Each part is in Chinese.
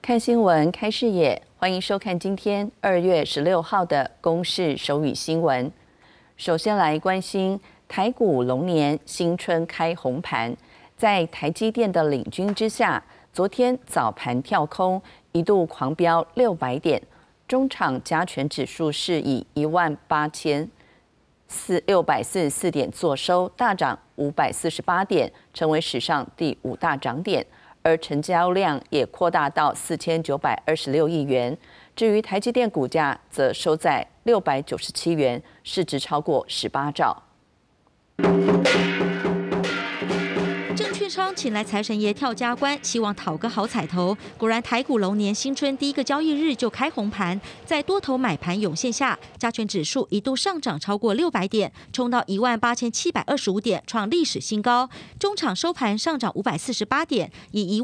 看新闻，开视野，欢迎收看今天2月16号的公视手语新闻。首先来关心台股龙年新春开红盘，在台积电的领军之下，昨天早盘跳空，一度狂飙600点，中场加权指数是以18644点作收，大涨548点，成为史上第5大涨点。而成交量也扩大到4926亿元。至于台积电股价，则收在697元，市值超过18兆。 证券商请来财神爷跳家关，希望讨个好彩头。果然，台股龙年新春第一个交易日就开红盘，在多头买盘涌现下，加权指数一度上涨超过600点，冲到18725点，创历史新高。中场收盘上涨548点，以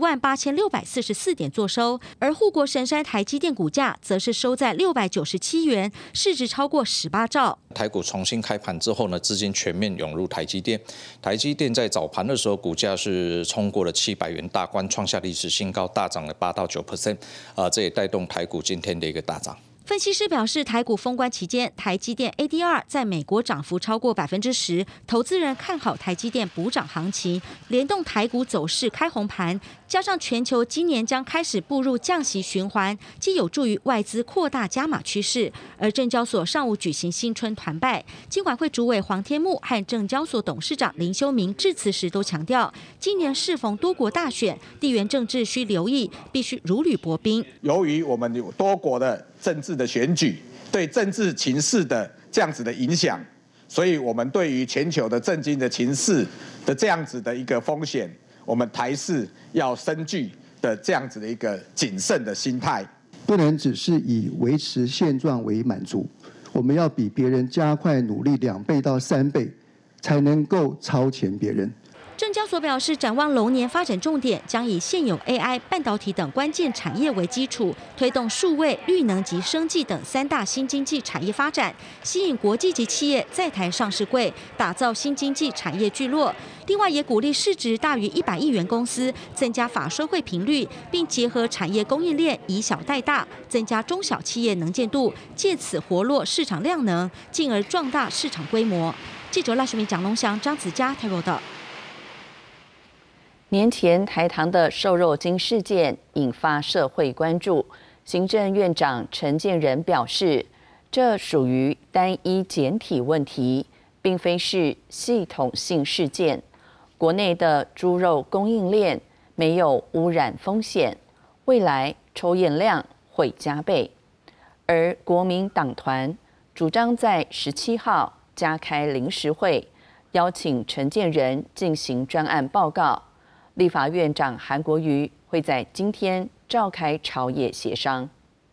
18644点作收。而护国神山台积电股价则是收在697元，市值超过18兆。 台股重新开盘之后呢，资金全面涌入台积电。台积电在早盘的时候，股价是冲过了700元大关，创下历史新高，大涨了8到9%。这也带动台股今天的一个大涨。 分析师表示，台股封关期间，台积电 ADR 在美国涨幅超过10%，投资人看好台积电补涨行情，联动台股走势开红盘，加上全球今年将开始步入降息循环，既有助于外资扩大加码趋势。而证交所上午举行新春团拜，金管会主委黄天牧和证交所董事长林修明致辞时都强调，今年适逢多国大选，地缘政治需留意，必须如履薄冰。 由于我们有多国的政治的选举对政治情势的这样子的影响，所以我们对于全球的政经的情势的这样子的一个风险，我们台视要深具的这样子的一个谨慎的心态， 不能只是以维持现状为满足，我们要比别人加快努力2倍到3倍，才能够超前别人。 证交所表示，展望龙年发展重点将以现有 AI、半导体等关键产业为基础，推动数位、绿能及生技等3大新经济产业发展，吸引国际级企业在台上市柜，打造新经济产业聚落。另外，也鼓励市值大于100亿元公司增加法说会频率，并结合产业供应链，以小带大，增加中小企业能见度，借此活络市场量能，进而壮大市场规模。记者赖淑明、蒋龙祥、张子佳台报道。 年前台糖的瘦肉精事件引发社会关注，行政院长陈建仁表示，这属于单一检体问题，并非是系统性事件。国内的猪肉供应链没有污染风险，未来抽验量会加倍。而国民党团主张在17号加开临时会，邀请陈建仁进行专案报告。立法院长韩国瑜会在今天召开朝野协商。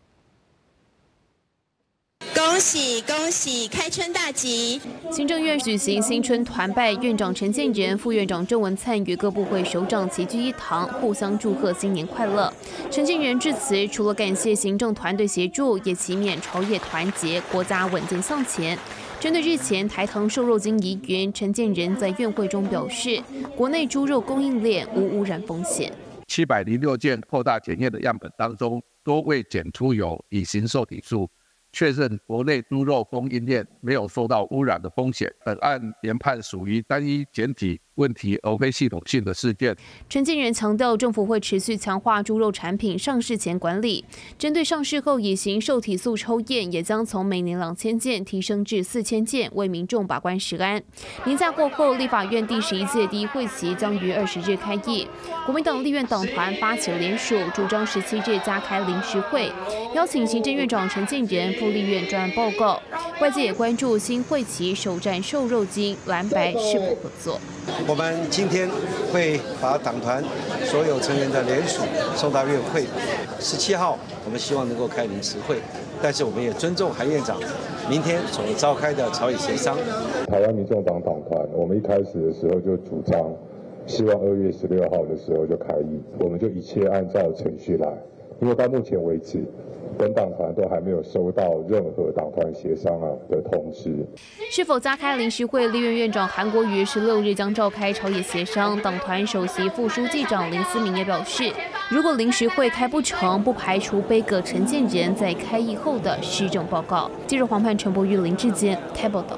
恭喜恭喜，开春大吉！ 行政院举行新春团拜，院长陈建仁、副院长郑文灿与各部会首长齐聚一堂，互相祝贺新年快乐。陈建仁致辞，除了感谢行政团队协助，也祈勉朝野团结，国家稳健向前。针对日前台糖瘦肉精疑云，陈建仁在院会中表示，国内猪肉供应链无污染风险。 706件扩大检验的样本当中，都未检出有乙型受体素，确认国内猪肉供应链没有受到污染的风险。本案研判属于单一检体问题，而非系统性的事件。 陈建仁强调，政府会持续强化猪肉产品上市前管理，针对上市后乙型受体素抽验，也将从每年2000件提升至4000件，为民众把关食安。年假过后，立法院第11届第一会期将于20日开议。国民党立院党团发起了联署，主张17日加开临时会，邀请行政院长陈建仁、副立院专案报告。外界也关注新会期首战瘦肉精、蓝白是否合作。 我们今天会把党团所有成员的联署送到院会。17号，我们希望能够开临时会，但是我们也尊重韩院长明天所召开的朝野协商。 台湾民众党党团，我们一开始的时候就主张，希望2月16号的时候就开议，我们就一切按照程序来。 因为到目前为止，本党团都还没有收到任何党团协商的通知。 是否加开临时会？立院院长韩国瑜16日将召开朝野协商。党团首席副书记长林思明也表示，如果临时会开不成，不排除杯葛陈建仁在开议后的施政报告。记者黄盼、陈柏宇、林志坚台报道。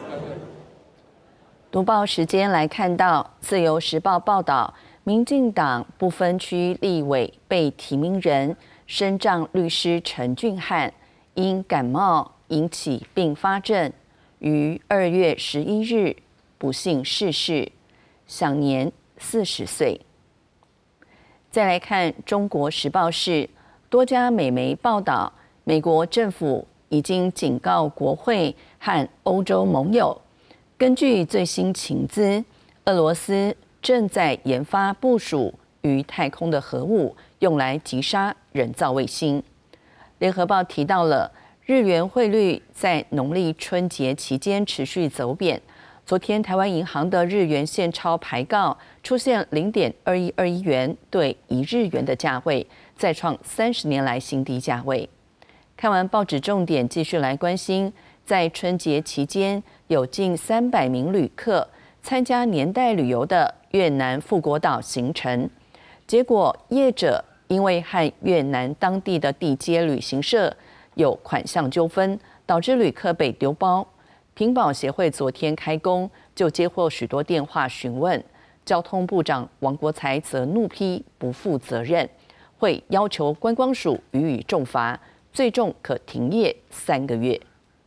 读报时间来看到，自由时报报道，民进党不分区立委被提名人身障律师陈俊翰因感冒引起并发症，于2月11日不幸逝世，享年40岁。再来看《中国时报》是多家美媒报道，美国政府已经警告国会和欧洲盟友，根据最新情资，俄罗斯正在研发部署于太空的核武，用来击杀人造卫星。联合报提到了日元汇率在农历春节期间持续走贬。昨天台湾银行的日元现钞排告出现0.2121元对1日元的价位，再创30年来新低价位。看完报纸重点，继续来关心，在春节期间有近300名旅客参加年代旅游的越南富国岛行程，结果业者因为和越南当地的地接旅行社有款项纠纷，导致旅客被丢包。屏保协会昨天开工，就接获许多电话询问，交通部长王国材则怒批不负责任，会要求观光署予以重罚，最重可停业3个月。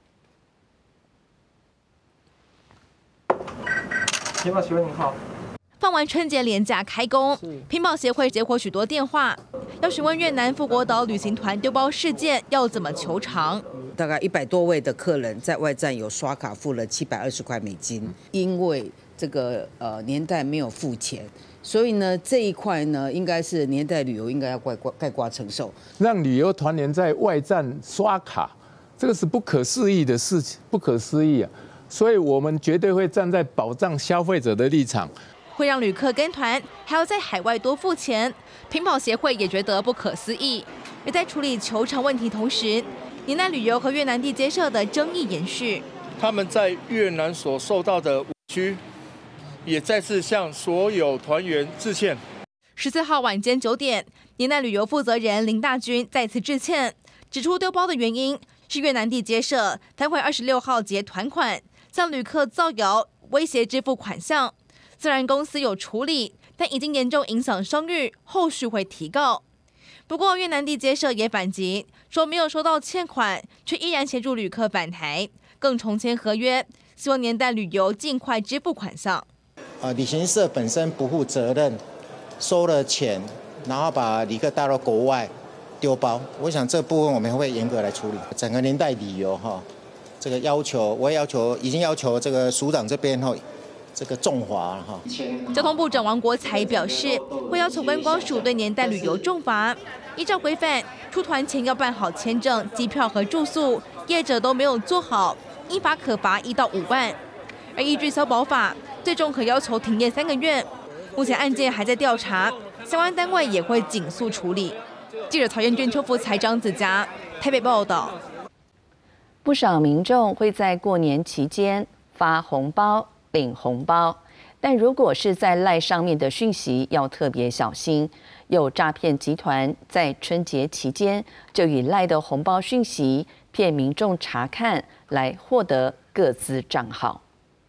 屏保协会您好。放完春节连假开工，屏保协会接获许多电话，要询问越南富国岛旅行团丢包事件要怎么求偿。 大概100多位的客人在外站有刷卡付了720块美金，因为这个年代没有付钱，所以呢这一块呢应该是年代旅游应该要概括承受。 让旅游团员在外站刷卡，这个是不可思议的事情，不可思议啊！所以我们绝对会站在保障消费者的立场。 会让旅客跟团还要在海外多付钱，屏保协会也觉得不可思议。而在处理求偿问题同时，年代旅游和越南地接社的争议延续。 他们在越南所受到的委屈，也再次向所有团员致歉。 14号晚间9点，年代旅游负责人林大军再次致歉，指出丢包的原因是越南地接社反悔26号结团款，向旅客造谣威胁支付款项。虽然公司有处理，但已经严重影响声誉，后续会提告。不过越南地接社也反击，说没有收到欠款，却依然协助旅客返台，更重签合约，希望年代旅游尽快支付款项。 旅行社本身不负责任，收了钱，然后把旅客带到国外丢包，我想这部分我们会严格来处理。整个年代旅游这个要求，我也已经要求这个署长这边这个重罚哈。 交通部长王国材表示，会要求观光署对年代旅游重罚，依照规范，出团前要办好签证、机票和住宿，业者都没有做好，依法可罚1到5万。而依据消保法，最重可要求停业3个月。目前案件还在调查，相关单位也会紧速处理。记者曹彦娟、邱福才、张子佳台北报道。 不少民众会在过年期间发红包、领红包，但如果是在赖上面的讯息，要特别小心。有诈骗集团在春节期间就以赖的红包讯息骗民众查看，来获得个资账号。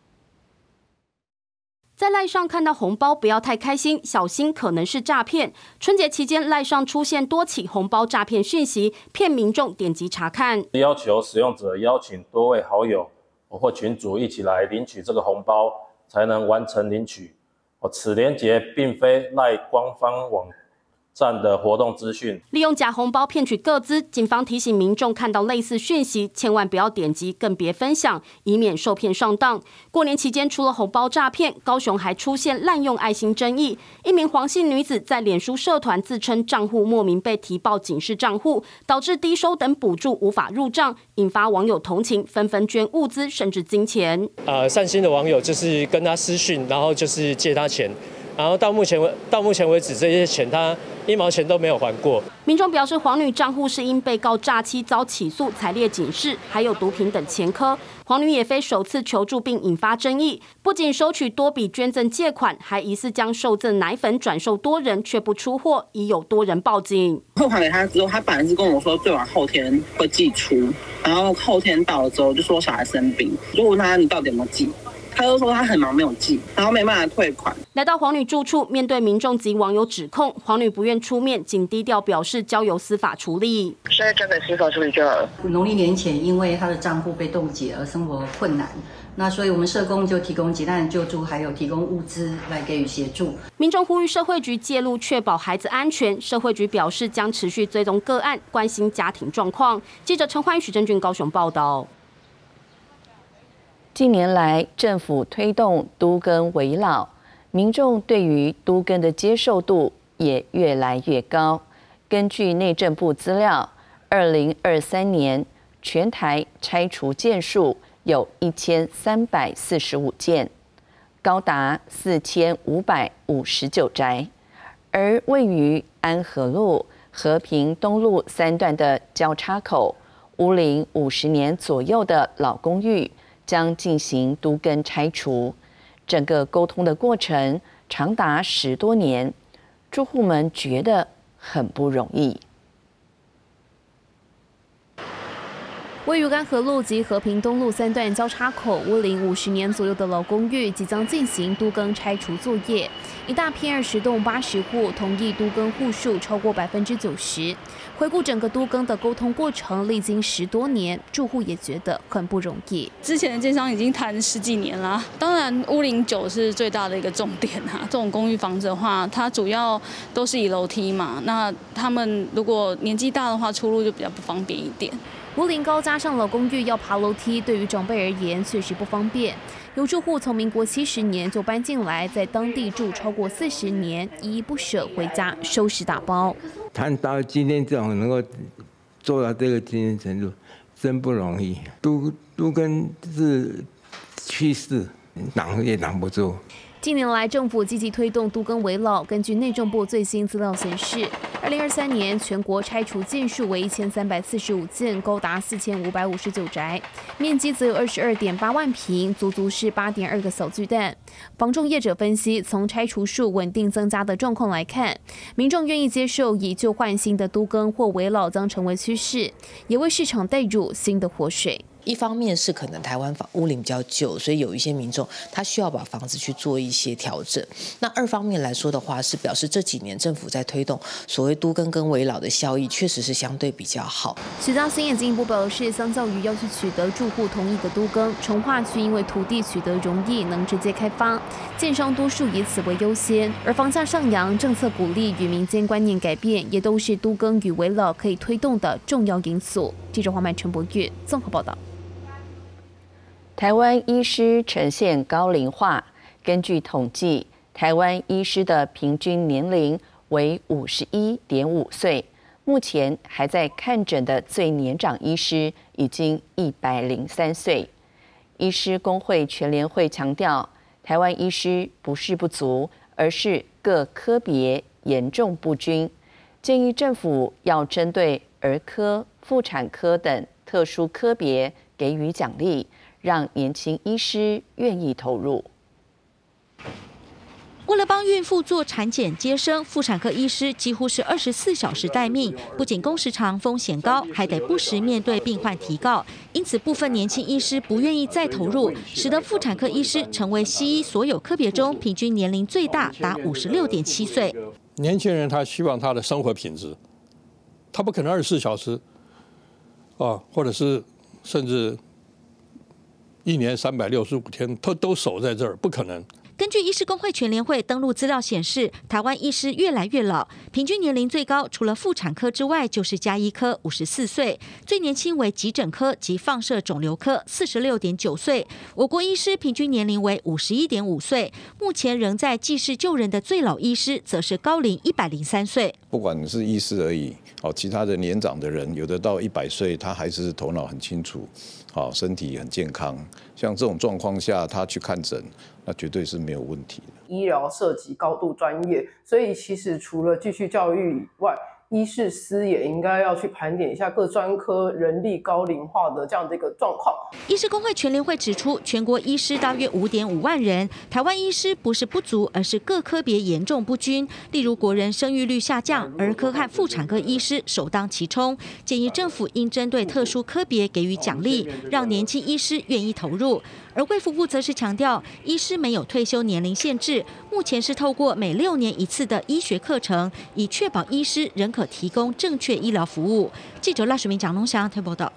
在赖上看到红包不要太开心，小心可能是诈骗。春节期间赖上出现多起红包诈骗讯息，骗民众点击查看。 要求使用者邀请多位好友或群组一起来领取这个红包，才能完成领取。此连结并非赖官方网站的活动资讯， 利用假红包骗取个资。警方提醒民众看到类似讯息，千万不要点击，更别分享，以免受骗上当。过年期间除了红包诈骗，高雄还出现滥用爱心争议。一名黄姓女子在脸书社团自称账户莫名被提报警示账户，导致低收等补助无法入账，引发网友同情，纷纷捐物资甚至金钱。 善心的网友就是跟他私讯，然后就是借他钱。 然后到目前为止，这些钱他1毛钱都没有还过。 民众表示，黄女账户是因被告诈欺遭起诉才列警示，还有毒品等前科。黄女也非首次求助并引发争议，不仅收取多笔捐赠借款，还疑似将受赠奶粉转售多人却不出货，已有多人报警。 汇还给他之后，他本来是跟我说最晚后天会寄出，然后后天到了之后就说小孩生病，就问他你到底有没有寄。他就说他很忙没有寄，然后没办法退款。 来到黄女住处，面对民众及网友指控，黄女不愿出面，仅低调表示交由司法处理。 现在交给司法处理就好了。 农历年前，因为他的账户被冻结而生活困难，那所以我们社工就提供急难救助，还有提供物资来给予协助。 民众呼吁社会局介入，确保孩子安全。社会局表示将持续追踪个案，关心家庭状况。记者陈焕宇、许正俊高雄报道。 近年来，政府推动都更危老，民众对于都更的接受度也越来越高。根据内政部资料，2023年全台拆除件数有1345件，高达4559宅。而位于安和路、和平东路3段的交叉口，屋龄50年左右的老公寓将进行都更拆除，整个沟通的过程长达10多年，住户们觉得很不容易。 位于安和路及和平东路3段交叉口，屋龄50年左右的老公寓即将进行都更拆除作业，一大片20栋80户同意都更户数超过90%。回顾整个都更的沟通过程，历经10多年，住户也觉得很不容易。 之前的建商已经谈10几年了，当然屋龄久是最大的一个重点啊。这种公寓房子的话，它主要都是以楼梯嘛，那他们如果年纪大的话，出入就比较不方便一点。 屋龄高加上老公寓要爬楼梯，对于长辈而言确实不方便。有住户从民国70年就搬进来，在当地住超过40年，依依不舍回家收拾打包。 谈到今天这种能够做到这个今天程度，真不容易。都更是趋势，挡也挡不住。 近年来，政府积极推动都更危老。根据内政部最新资料显示，2023年全国拆除件数为1345件，高达4559宅，面积则有22.8万平，足是8.2个小巨蛋。房仲业者分析，从拆除数稳定增加的状况来看，民众愿意接受以旧换新的都更或危老将成为趋势，也为市场带入新的活水。 一方面是可能台湾屋龄比较旧，所以有一些民众他需要把房子去做一些调整。那二方面来说的话，是表示这几年政府在推动所谓都更跟危老的效益，确实是相对比较好。 许家兴也进一步表示，相较于要去取得住户同意的都更，重划区因为土地取得容易，能直接开发，建商多数以此为优先。而房价上扬、政策鼓励与民间观念改变，也都是都更与危老可以推动的重要因素。记者黄曼、陈博月综合报道。 台湾医师呈现高龄化，根据统计，台湾医师的平均年龄为51.5岁，目前还在看诊的最年长医师已经103岁。医师工会全联会强调，台湾医师不是不足，而是各科别严重不均，建议政府要针对儿科、妇产科等特殊科别给予奖励，让年轻医师愿意投入。 为了帮孕妇做产检接生，妇产科医师几乎是24小时待命，不仅工时长、风险高，还得不时面对病患提告。因此，部分年轻医师不愿意再投入，使得妇产科医师成为西医所有科别中平均年龄最大，达56.7岁。 年轻人他希望他的生活品质，他不可能24小时或者是甚至1年365天都守在这儿，不可能。 根据医师工会全联会登录资料显示，台湾医师越来越老，平均年龄最高除了妇产科之外，就是家医科54岁，最年轻为急诊科及放射肿瘤科46.9岁。我国医师平均年龄为51.5岁，目前仍在济世救人的最老医师则是高龄103岁。 不管是医师而已，其他的年长的人，有的到100岁，他还是头脑很清楚，身体很健康。像这种状况下，他去看诊， 那绝对是没有问题的。 医疗涉及高度专业，所以其实除了继续教育以外，医事司也应该要去盘点一下各专科人力高龄化的这样的一个状况。 医师工会全联会指出，全国医师大约5.5万人，台湾医师不是不足，而是各科别严重不均。例如国人生育率下降，儿科和妇产科医师首当其冲。建议政府应针对特殊科别给予奖励，让年轻医师愿意投入。而卫福部则是强调，医师没有退休年龄限制，目前是透过每6年1次的医学课程，以确保医师仍可提供正确医疗服务。记者赖水明、蒋龙祥报道。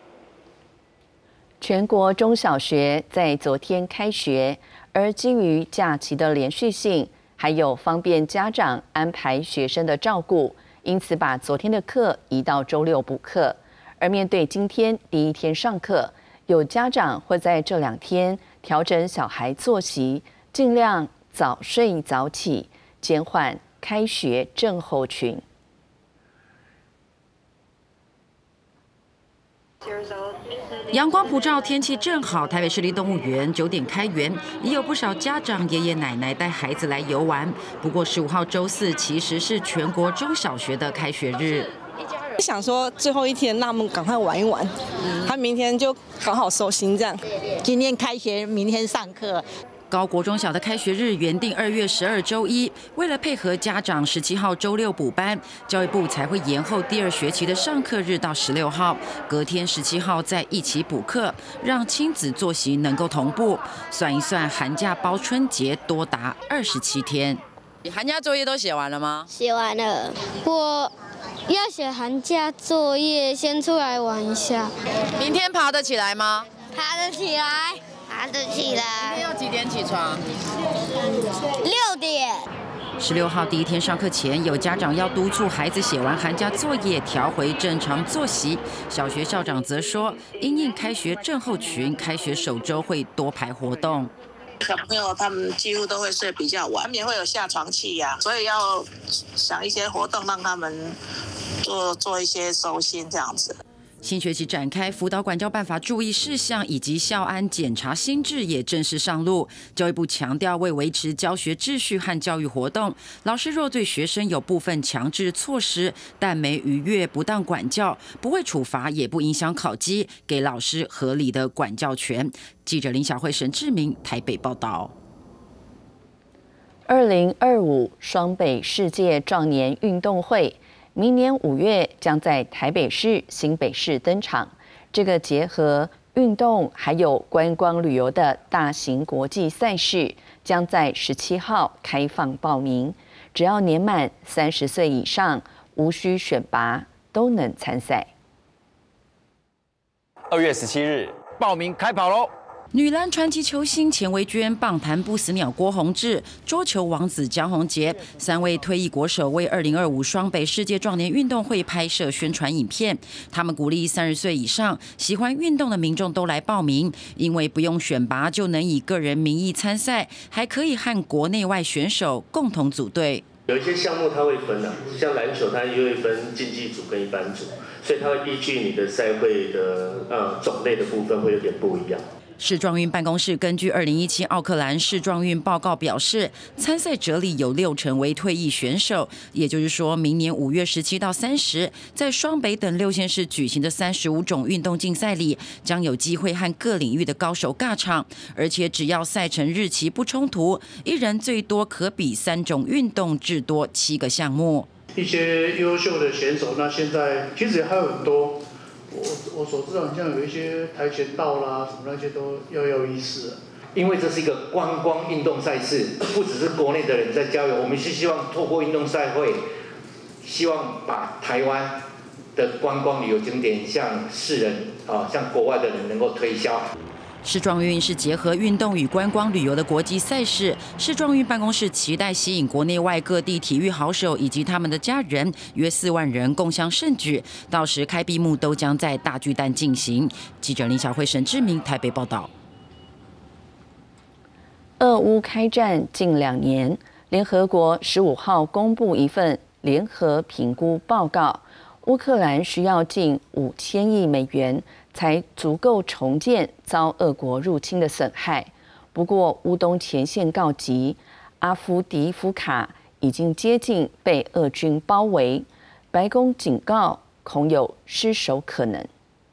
全国中小学在昨天开学，而基于假期的连续性，还有方便家长安排学生的照顾，因此把昨天的课移到周六补课。而面对今天第一天上课，有家长会在这2天调整小孩作息，尽量早睡早起，减缓开学症候群。 阳光普照，天气正好。台北市立动物园9点开园，也有不少家长爷爷奶奶带孩子来游玩。不过15号周四其实是全国中小学的开学日。 想说最后一天，那我们赶快玩一玩，他明天就刚好收心这样。 今天开学，明天上课。 高国中小的开学日原定2月12周一，为了配合家长17号周六补班，教育部才会延后第2学期的上课日到16号，隔天17号再一起补课，让亲子作息能够同步。算一算，寒假包春节多达27天。 寒假作业都写完了吗？ 写完了，我要写寒假作业，先出来玩一下。 明天爬得起来吗？ 爬得起来。爬得起来。 明天要几点起床 ？6点。 16号第一天上课前，有家长要督促孩子写完寒假作业，调回正常作息。小学校长则说，因应开学症候群，开学首周会多排活动。 小朋友他们几乎都会睡比较晚，难免会有下床气呀，所以要想一些活动让他们做一些收心这样子。 新学期展开，辅导管教办法注意事项以及校安检查新制也正式上路。教育部强调，为维持教学秩序和教育活动，老师若对学生有部分强制措施，但没逾越不当管教，不会处罚，也不影响考绩，给老师合理的管教权。记者林小慧、沈志明台北报道。 2025双北世界壮年运动会。明年5月将在台北市、新北市登场。这个结合运动还有观光旅游的大型国际赛事，将在17号开放报名。只要年满30岁以上，无需选拔，都能参赛。 2月17日，报名开跑喽！ 女篮传奇球星钱维娟、棒坛不死鸟郭泓志、桌球王子江宏杰3位退役国手为2025双北世界壮年运动会拍摄宣传影片。他们鼓励30岁以上喜欢运动的民众都来报名，因为不用选拔就能以个人名义参赛，还可以和国内外选手共同组队。 有一些项目它会分像篮球它也会分竞技组跟一般组，所以它会依据你的赛会的种类的部分会有点不一样。 市壮运办公室根据2017奥克兰市壮运报告表示，参赛者里有60%为退役选手，也就是说，明年5月17到30，在双北等6县市举行的35种运动竞赛里，将有机会和各领域的高手尬场，而且只要赛程日期不冲突，一人最多可比3种运动，至多7个项目。 一些优秀的选手，那现在其实还有很多。我所知道，像有一些跆拳道啦，什么那些都要有意思。 因为这是一个观光运动赛事，不只是国内的人在交流，我们是希望透过运动赛会，希望把台湾的观光旅游景点向世人向国外的人能够推销。 世壮运是结合运动与观光旅游的国际赛事。世壮运办公室期待吸引国内外各地体育好手以及他们的家人，约4万人共襄盛举。到时开闭幕都将在大巨蛋进行。记者林小慧、沈志明台北报道。 俄乌开战近2年，联合国15号公布一份联合评估报告，乌克兰需要近5000亿美元才足够重建遭俄国入侵的损害。 不过，乌东前线告急，阿夫迪夫卡已经接近被俄军包围，白宫警告恐有失守可能。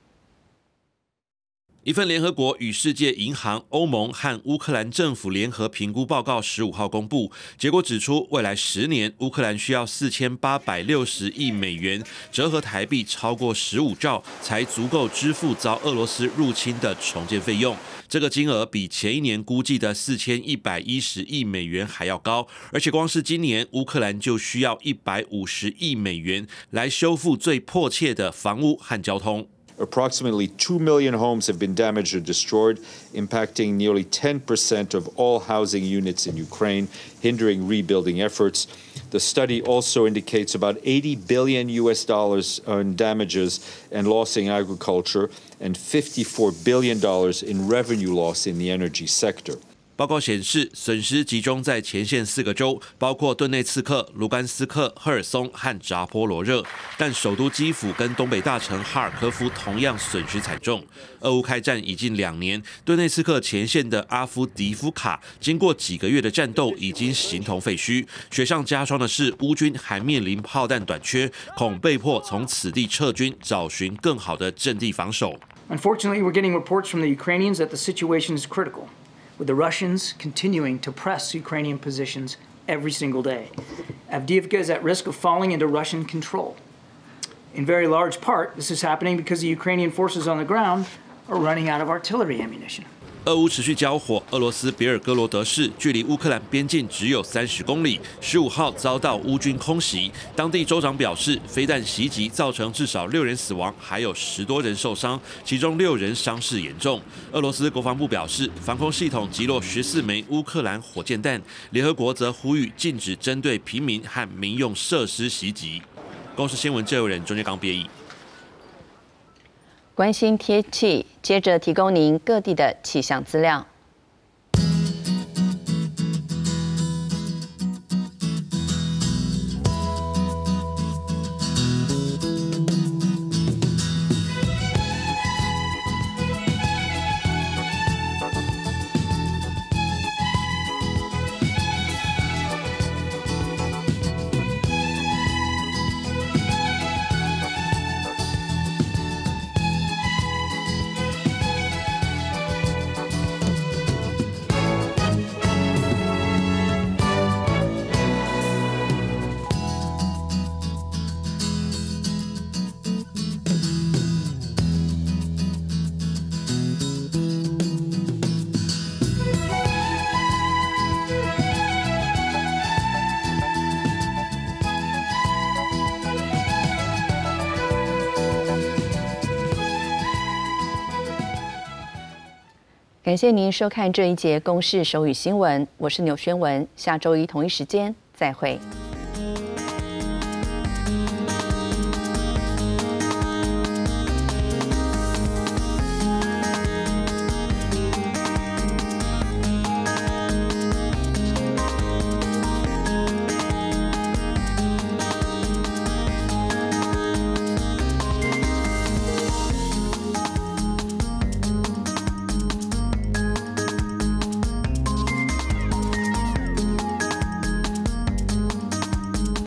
一份联合国与世界银行、欧盟和乌克兰政府联合评估报告15号公布，结果指出，未来10年乌克兰需要4860亿美元，折合台币超过15兆，才足够支付遭俄罗斯入侵的重建费用。这个金额比前一年估计的4110亿美元还要高，而且光是今年乌克兰就需要150亿美元来修复最迫切的房屋和交通。 Approximately 2 million homes have been damaged or destroyed, impacting nearly 10% of all housing units in Ukraine, hindering rebuilding efforts. The study also indicates about $80 billion in damages and loss in agriculture and $54 billion in revenue loss in the energy sector. 报告显示，损失集中在前线4个州，包括顿内茨克、卢甘斯克、赫尔松和扎波罗热。但首都基辅跟东北大城哈尔科夫同样损失惨重。俄乌开战已近2年，顿内茨克前线的阿夫迪夫卡，经过几个月的战斗，已经形同废墟。雪上加霜的是，乌军还面临炮弹短缺，恐被迫从此地撤军，找寻更好的阵地防守。 Unfortunately, we're getting reports from the Ukrainians that the situation is critical, with the Russians continuing to press Ukrainian positions every single day. Avdiivka is at risk of falling into Russian control. In very large part, this is happening because the Ukrainian forces on the ground are running out of artillery ammunition. 俄乌持续交火，俄罗斯别尔哥罗德市距离乌克兰边境只有30公里。15号遭到乌军空袭，当地州长表示，飞弹袭击造成至少6人死亡，还有10多人受伤，其中6人伤势严重。俄罗斯国防部表示，防空系统击落14枚乌克兰火箭弹。联合国则呼吁禁止针对平民和民用设施袭击。公视新闻郑友仁、钟建刚编译。 关心天气，接着提供您各地的气象资料。感谢您收看这一节公视手语新闻，我是钮宣文，下周一同一时间再会。